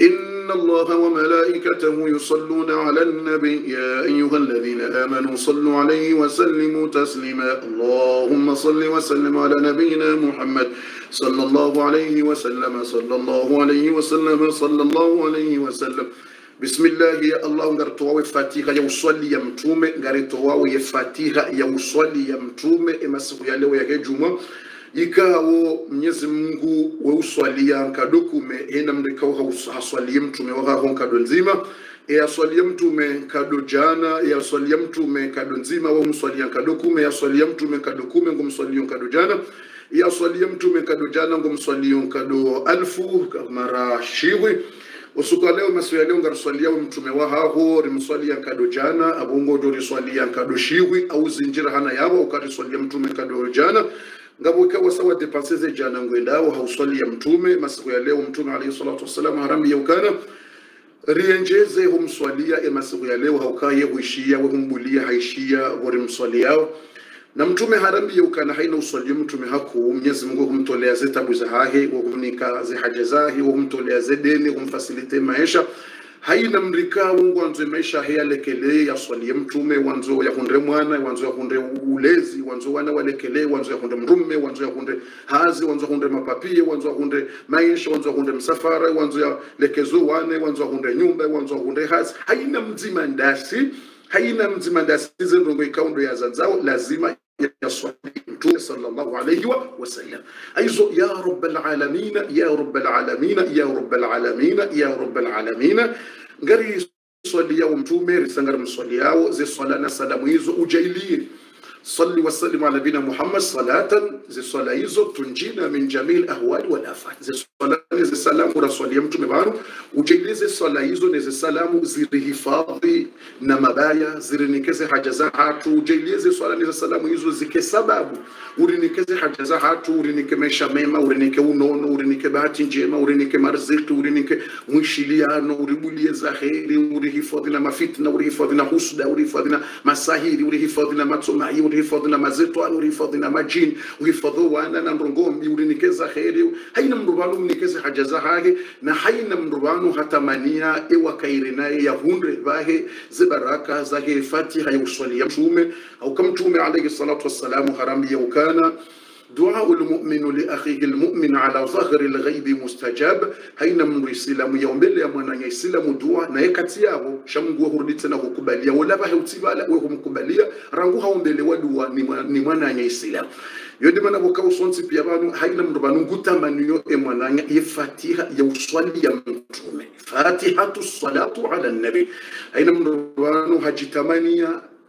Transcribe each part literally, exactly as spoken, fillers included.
إن الله وملائكته يصلون على النبي يا أيها الذين آمنوا صلوا عليه وسلموا تسليما اللهم صل وسلم على نبينا محمد صلى الله عليه وسلم صلى الله عليه وسلم صلى الله عليه وسلم بسم الله يا الله ngaritowawe fatiha ya uswali ya mtume ngaritowawe fatiha ya uswali ya mtume emasiku ya leo ya juma ikawo Mwenyezi Mungu we uswalia nkadokume ena mrikao haswalie mtume waka honkado nzima e aswalie mtume kado jana e aswalie mtume kado nzima wa mswalia nkadokume e aswalie mtume kadokume ngumswalia nkado jana e aswalie mtume kado jana ngumswalia nkado alfu mara shiwi usuka leo masu ya leo ngaruswalia mtume wa haho rimswalia nkado jana abongo do riswalia nkado shiwi au zinjira hana yawa ukariswalia mtume kado jana ngabo ikawa sawa depenseze jana ngwendao hauswali ya mtume masiku ya leo mtume alayhi salatu wasallam harambi yaukana rienjeze humswalia e masiku ya leo haukaye huishia we humbulia haishia wori mswali yao na mtume harambi yaukana haina uswali mtume haku Mwenyezi Mungu humtolea zitabu za hahe hufunika ze haja zahi humtolea zedeni humfasilite maisha haina mrika Mungu anzo maisha haya lekele ya swali mtume wanzo ya kunde mwana wanzo ya kunde ulezi wanzo wana walekele wanzo ya kunde mrume wanzo ya kunde hazi wanzo ya kunde mapapie wanzo ya kunde maisha wanzo ya kunde msafara wanzo ya lekezo wane wanzo ya kunde nyumba wanzo ya kunde hazi haina mzima ndasi haina mzima ndasi zendongo ikaundo ya zanzao lazima ya swali mtume sallallahu alayhi wa sallam aizo ya rabbal alamin ya rabbal alamin ya rabbal alamin ya rabbal alamin ngari swali ya mtume risangar mswali yao ze swala na salamu hizo ujailie صلي وسلم على نبينا محمد صلاة زي صلاة يزو تنجينا من جميع الأهوال والآفات زي صلاة زي سلام ورسول يمتو مبارو وجيلي زي صلاة يزو زي سلام زي رهفاضي نمبايا زي رنكزي حجزا هاتو وجيلي زي صلاة زي سلام يزو زي كسباب ورنكزي حجزا هاتو ورنك ميشا ميما ورنك ونونو ورنك باتين جيما ورنك مرزيق ورنك مشيليانو وربولي زخيري ورهفاضنا مفتنا ورهفاضنا حسدا ورهفاضنا مساهيري ورهفاضنا ماتسوماي urihifadhi na mazetu urihifadhi na majini urihifadhi wana na ndongombi urinikeza kheri haina mrubanu mnikeze haja za hage na haina mrubanu hatamania ewa kairi naye ya hundre bahe zibaraka zake fatiha ya uswali ya mtume au kama mtume alayhi salatu wassalamu harambi ya ukana دعاء المؤمن لأخيه المؤمن على ظهر الغيب مستجاب هينا من رسلام يوم بلا منا يسلم دعاء نيكاتياو شمغو هرديتنا كوكباليا ولا باه وتيبالا وهم كوباليا رانغو هومبele wadua ni mwana yislam yodi mana bokao sonti pia banu haina mrubanu ngutamaniyo e mwananya yefatiha ya uswali ya mtume fatihatu salatu ala nabi haina mrubanu hajitamania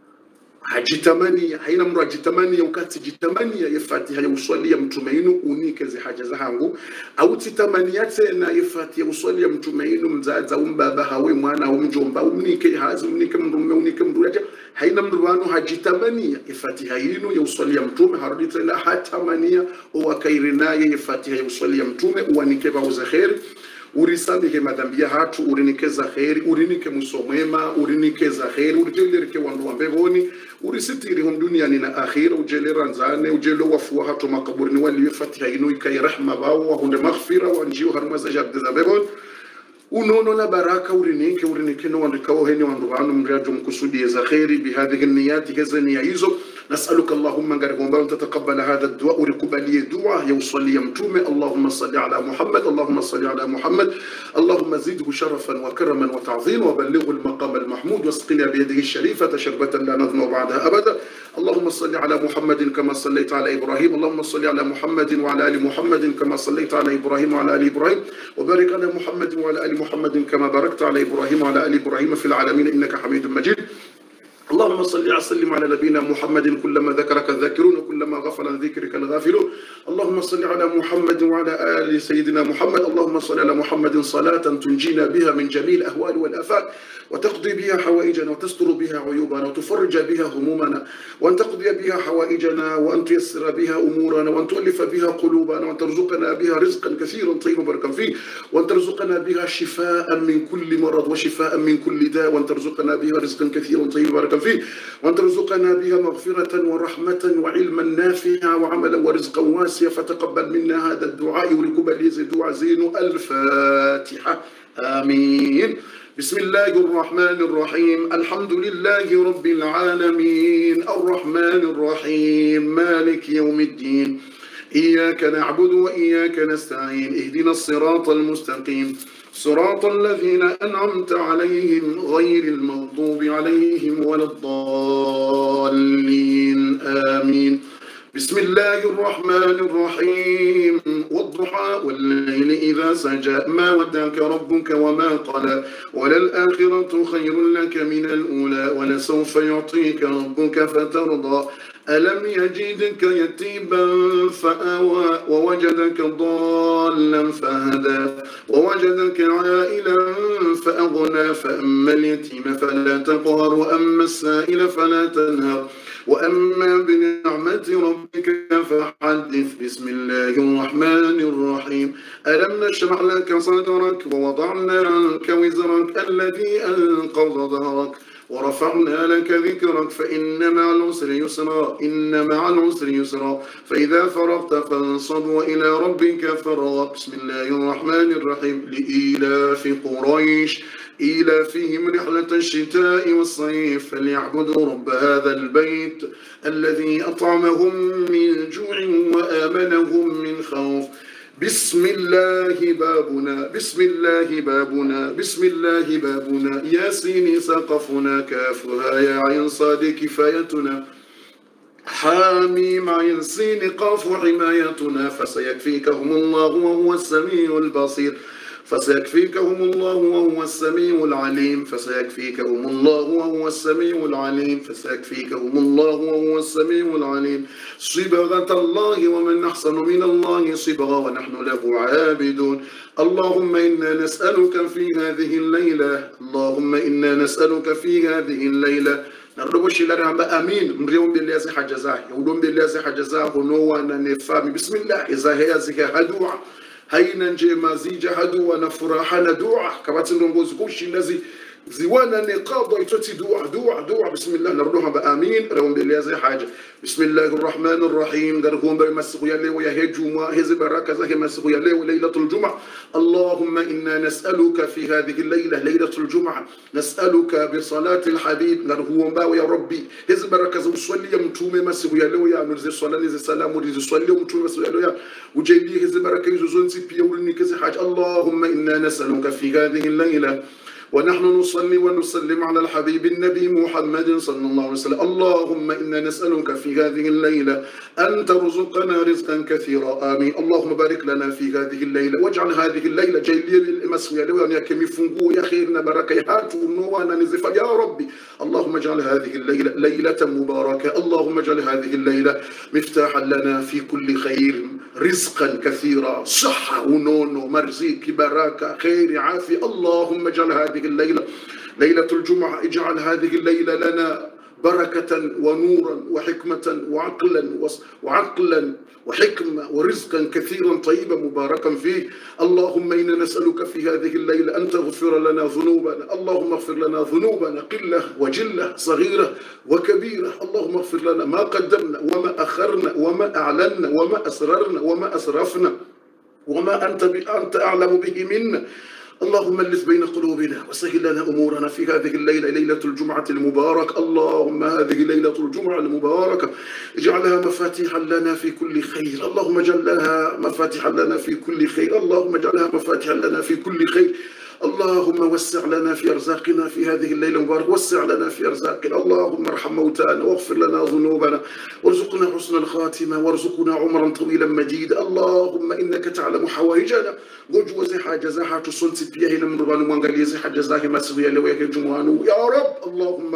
hajitamania haina mru hajitamania ukati jitamania ya fatiha ya uswali ya mtume inu unike zi haja za hangu au titamania tena ya fatiha ya uswali ya mtume inu mzaza umbaba hawe mwana au mjomba unike hazi unike mrume unike mru yaja haina mru wanu hajitamania ya fatiha inu ya uswali ya mtume harudi tena hatamania uwa kairina ya fatiha ya uswali ya mtume uwanike ba uza kheri urisamehe madhambi ya hatu urinikeza kheri urinike musomema urinikeza kheri urijeleke wandu wambevoni urisitiri hum duniani na akhira ujelera nzane ujelo wafuwa hatu makaburini wali fatiha inu ikai rahma bao wahunde maghfira wanjiu harmaza jabde za bevon unono na baraka urinike urinike no wandikao heni wandu wanu mriaju mkusudi za kheri bihadhihi niyati hezeni ya hizo نسألك اللهم غرغم أن تتقبل هذا الدعاء وركبلي دعاء يوصلي يمتوم اللهم صل على محمد اللهم صل على محمد اللهم زده شرفا وكرما وتعظيما وبلغه المقام المحمود واسقنا بيده الشريفة شربة لا نظمأ بعدها أبدا اللهم صل على محمد كما صليت على إبراهيم اللهم صل على محمد وعلى آل محمد كما صليت على إبراهيم وعلى آل إبراهيم وبارك على محمد وعلى آل محمد كما باركت على إبراهيم وعلى آل إبراهيم في العالمين إنك حميد مجيد اللهم صل وسلم على نبينا محمد كلما ذكرك الذاكرون وكلما غفل عن ذكرك الغافلون اللهم صل على محمد وعلى آل سيدنا محمد اللهم صل على محمد صلاة تنجينا بها من جميع الأهوال والآفات وتقضي بها حوائجنا وتستر بها عيوبنا وتفرج بها همومنا وأن تقضي بها حوائجنا وأن تيسر بها أمورنا وأن تؤلف بها قلوبنا وأن ترزقنا بها رزقا كثيرا طيبا مباركا فيه وأن ترزقنا بها شفاء من كل مرض وشفاء من كل داء وأن ترزقنا بها رزقا كثيرا طيبا مباركا فيه وأن ترزقنا بها مغفرة ورحمة وعلما نافعا وعملا ورزقا واسعا ناسيا فتقبل منا هذا الدعاء ولقبل دعاء زين. الفاتحة. آمين. بسم الله الرحمن الرحيم. الحمد لله رب العالمين الرحمن الرحيم مالك يوم الدين إياك نعبد وإياك نستعين اهدنا الصراط المستقيم صراط الذين أنعمت عليهم غير المغضوب عليهم ولا الضالين. آمين. بسم الله الرحمن الرحيم والضحى والليل إذا سجى ما ودعك ربك وما قلى وللآخرة خير لك من الأولى ولسوف يعطيك ربك فترضى ألم يجدك يتيما فآوى ووجدك ضالا فهدى ووجدك عائلا فأغنى فأما اليتيم فلا تقهر وأما السائل فلا تنهر وأما بنعمة ربك فحدث. بسم الله الرحمن الرحيم. ألم نشرح لك صدرك ووضعنا عنك وزرك الذي أنقض ظهرك ورفعنا لك ذكرك فإن مع العسر يسرا إن مع العسر يسرا فإذا فرغت فانصب وإلى ربك فارغب. بسم الله الرحمن الرحيم. لإيلاف قريش إيلافهم رحلة الشتاء والصيف فليعبدوا رب هذا البيت الذي أطعمهم من جوع وآمنهم من خوف. بسم الله بابنا بسم الله بابنا بسم الله بابنا ياسين سقفنا كافها يا عين صاد كفايتنا حاميم عين سين قاف حمايتنا فسيكفيكهم الله وهو السميع البصير فسيكفيكهم الله وهو السميع العليم فسيكفيكهم الله وهو السميع العليم فسيكفيكهم الله وهو السميع العليم. صبغة الله ومن أحسن من الله صبغة ونحن له عابدون. اللهم إنا نسألك في هذه الليلة اللهم إنا نسألك في هذه الليلة نربوش لنا بأمين مريم بالله زي حجزاه يقولون بالله زي حجزاه ونوى نفهم. بسم الله إذا هي زي هدوع haina njema zija haduwa na furaha na dua kabati ndongozi kushindazi ziwana niqadha itoti dua dua dua. Bismillah naruduha ba amin rawmbelea zai haja. Bismillahir rahmanir rahim. Garhum ba masiku ya leo ya hejuma hizi baraka zake masiku ya leo lailatul jumaa. Allahumma inna nas'aluka fi hadhihi al-layla laylatul jumaa nas'aluka bi salati al-habib. Garhum ba ya rabbi hizi baraka za uswali ya mtume masiku ya leo ya nurzi salani za salamu hizi swali ya mtume masiku ya leo ya ujaili hizi baraka hizo zonzi pia ulinikazi haja. Allahumma inna nas'aluka fi hadhihi al-layla ونحن نصلي ونسلم على الحبيب النبي محمد صلى الله عليه وسلم. اللهم إنا نسألك في هذه الليلة أن ترزقنا رزقا كثيرا. آمين. اللهم بارك لنا في هذه الليلة واجعل هذه الليلة جيلية للمسوية لو أن يكمي فنقو يا خيرنا بركة هاتوا نوانا نزفا يا ربي. اللهم اجعل هذه الليلة ليلة مباركة. اللهم اجعل هذه الليلة مفتاحا لنا في كل خير رزقا كثيرا صحة ونونو مرزيك بركة خير عافية. اللهم اجعل هذه الليلة ليلة الجمعة اجعل هذه الليلة لنا بركة ونورا وحكمة وعقلا وعقلا وحكمة ورزقا كثيرا طيبا مباركا فيه. اللهم إنا نسألك في هذه الليلة أن تغفر لنا ذنوبنا. اللهم اغفر لنا ذنوبنا قلة وجلة صغيرة وكبيرة. اللهم اغفر لنا ما قدمنا وما أخرنا وما أعلنا وما أسررنا وما أسرفنا وما أنت أنت أعلم به منا. اللهم الف بين قلوبنا وسهل لنا امورنا في هذه الليله ليله الجمعه المباركه. اللهم هذه ليله الجمعه المباركه اجعلها مفاتيحا لنا في كل خير. اللهم اجعلها مفاتيحا لنا في كل خير. اللهم اجعلها مفاتيحا لنا في كل خير. اللهم وسع لنا في ارزاقنا في هذه الليله المباركه. وسع لنا في ارزاقنا. اللهم ارحم موتانا واغفر لنا ذنوبنا وارزقنا حسن الخاتمه وارزقنا عمرا طويلا مجيدا. اللهم انك تعلم حوائجنا وجو زي حاجه زي حاجه تصلت بيها هنا من ربنا مwangalie زي حاجه زي ما سوي لو يا جمعانو يا رب. اللهم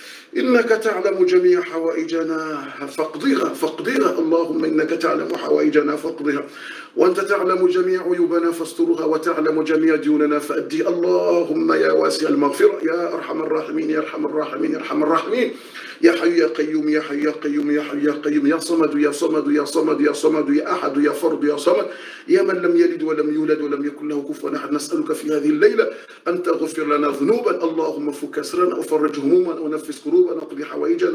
إنك تعلم جميع حوائجنا فاقضها فاقضها. اللهم إنك تعلم حوائجنا فاقضها. وأنت تعلم جميع عيوبنا فاسترها، وتعلم جميع ديوننا فأدي. اللهم يا واسع المغفرة يا أرحم الراحمين يا أرحم الراحمين يا أرحم الراحمين، يا حي يا قيوم يا حي يا قيوم يا حي يا قيوم، يا صمد يا صمد يا صمد يا صمد يا أحد يا فرد يا صمد، يا من لم يلد ولم يولد ولم يكن له كفوا أحد، نسألك في هذه الليلة أن تغفر لنا ذنوبا. اللهم فك أسرنا وفرج همومنا ونفس كروبنا واقض حوائجنا.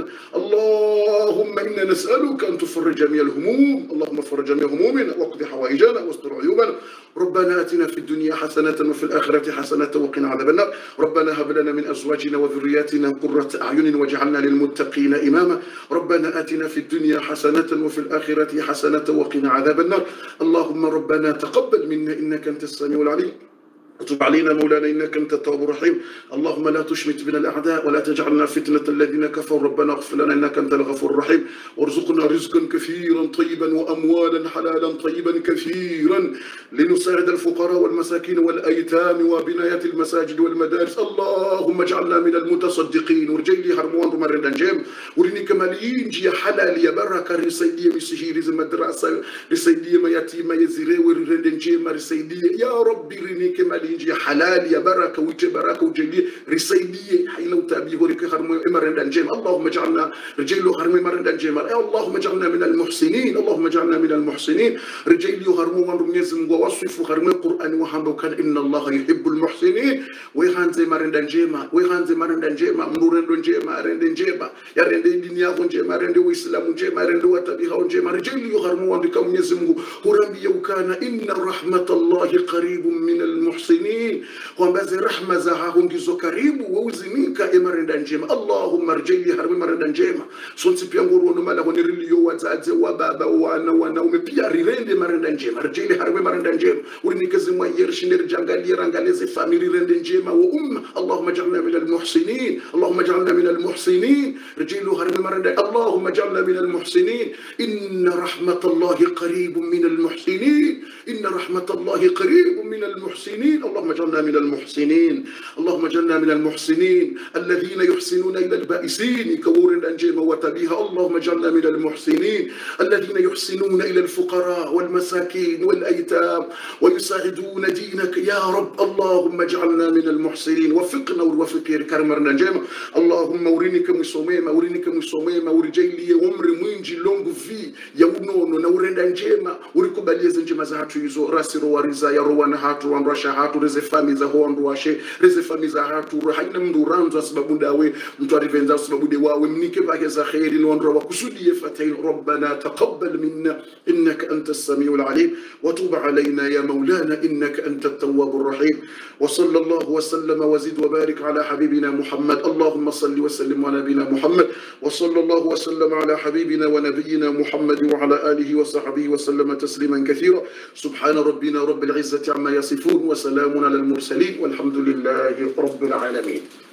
اللهم إنا نسألك أن تفرج جميع الهموم، اللهم فرج جميع همومنا واقض حوائجنا واستر عيوبنا. ربنا آتنا في الدنيا حسنة وفي الآخرة حسنة وقنا عذاب النار. ربنا هب لنا من أزواجنا وذرياتنا قرة أعين واجعلنا للمتقين إماما. ربنا آتنا في الدنيا حسنة وفي الآخرة حسنة وقنا عذاب النار. اللهم ربنا تقبل منا إنك أنت السميع العليم، وتب علينا مولانا إنك أنت التواب الرحيم. اللهم لا تشمت بنا الأعداء ولا تجعلنا فتنة الذين كفروا. ربنا اغفر لنا إنك أنت الغفور الرحيم، وارزقنا رزقا كثيرا طيبا وأموالا حلالا طيبا كثيرا لنساعد الفقراء والمساكين والأيتام وبناية المساجد والمدارس. اللهم اجعلنا من المتصدقين. ورجيلي هرموان رمرنا جيم ورينيك مالين جي حلال يا بركة رسيدية مسجير زي مدرسة رسيدية ما يتيمة يزيري وريندن جيم رسيدية يا ربي رينيك مالين يا حلال يا بركة وجه بركة وجلي رسيدية حي لو تابي هوريك هرمو مرندان جيم. اللهم اجعلنا رجيلو هرمو مرندان جيم. اللهم اجعلنا من المحسنين، اللهم اجعلنا من المحسنين. رجيلو هرمو ونرميزم ووصف هرمو القرآن وهم كان إن الله يحب المحسنين. ويهان زي مرندان جيما ويهان زي مرندان جيما مرندان جيما رندان جيما يا رندان دنيا جيما رندان وإسلام جيما رندان وتبيها جيما. رجيلو هرمو ونكم يزم هرمي وكان إن رحمة الله قريب من المحسنين. ومبازي رحمة زهاهم جزو كريم ووزمينك إمرندان جيما. اللهم رجيلي هرمي مرندان جيما سونسي بيانغور ونمالا ونرليو وزادزي وبابا وانا وانا ومبيا ريرندي مرندان جيما. رجيلي هرمي مرندان جيما ورنكزي ما يرشنير جانغالي رانغاليزي فامي ريرندان جيما وأم. اللهم اجعلنا من المحسنين، اللهم اجعلنا من المحسنين. رجيلو هرمي مرندان. اللهم اجعلنا من المحسنين. إن رحمة الله قريب من المحسنين، إن رحمة الله قريب من المحسنين. اللهم اجعلنا من المحسنين، اللهم اجعلنا من المحسنين الذين يحسنون إلى البائسين كور الأنجيم وتبيها. اللهم اجعلنا من المحسنين الذين يحسنون إلى الفقراء والمساكين والأيتام ويساعدون دينك يا رب. اللهم اجعلنا من المحسنين. وفقنا وفقير كرمرنا جيما. اللهم ورينك مسوميما ورينك مسوميما ورجيلي ومر mwinji longo vi ya unono na urenda njema urikubalieze njema za hatu hizo rasiro wariza ya rowana hatu wanrasha hatu reze fami za hoandu washe reze fami za hatu haina mndu ranzo sababu ndawe mtu arivenza sababu de wawe mnike bake za khairi nondra wa kusudi yafatain. ربنا تقبل منا إنك أنت السميع العليم وتوب علينا يا مولانا إنك أنت التواب الرحيم. وصلى الله وسلم وزد وبارك على حبيبنا محمد. اللهم صل وسلم على نبينا محمد. وصلى الله وسلم على حبيبنا ونبينا محمد وعلى آله وصحبه وسلم تسليما كثيرا. سبحان ربنا رب العزة عما يصفون وسلام على المرسلين والحمد لله رب العالمين.